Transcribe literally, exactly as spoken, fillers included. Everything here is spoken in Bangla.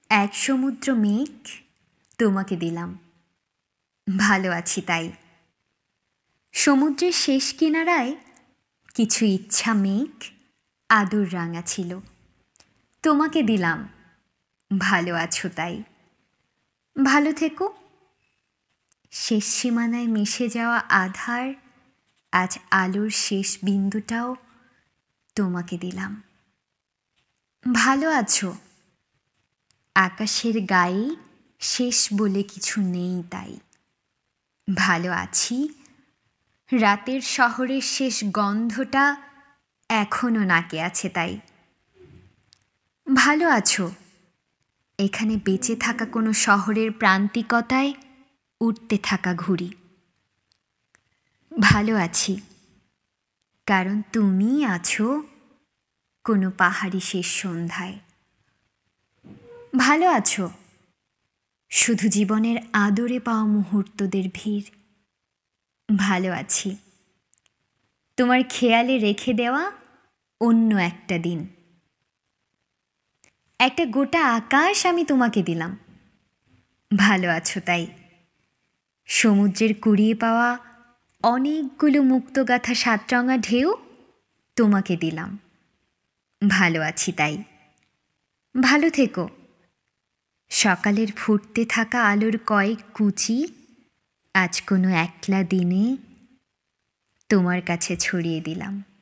এক সমুদ্র মেঘ তোমাকে দিলাম, ভালো আছি তাই। সমুদ্রের শেষ কিনারায় কিছু ইচ্ছা মেঘ আদর রাঙা ছিল, তোমাকে দিলাম, ভালো আছো তাই। ভালো থেকো। শেষ সীমানায় মিশে যাওয়া আধার আজ আলোর শেষ বিন্দুটাও তোমাকে দিলাম, ভালো আছো। আকাশের গায়ে শেষ বলে কিছু নেই তাই, ভালো আছি। রাতের শহরের শেষ গন্ধটা এখনো নাকে আছে তাই, ভালো আছো। এখানে বেঁচে থাকা কোনো শহরের প্রান্তিকতায় উঠতে থাকা ঘুড়ি, ভালো আছি কারণ তুমি আছো কোনো পাহাড়ি শেষ সন্ধ্যায়। ভালো আছো শুধু জীবনের আদরে পাওয়া মুহূর্তদের ভিড়, ভালো আছি তোমার খেয়ালে রেখে দেওয়া অন্য একটা দিন। একটা গোটা আকাশ আমি তোমাকে দিলাম, ভালো আছো তাই। সমুদ্রের কুড়িয়ে পাওয়া অনেকগুলো মুক্তগাথা সাতরঙা ঢেউ তোমাকে দিলাম, ভালো আছি তাই। ভালো থেকো। সকালের ফুটতে থাকা আলোর কয়েক কুচি আজ কোনো একলা দিনে তোমার কাছে ছড়িয়ে দিলাম।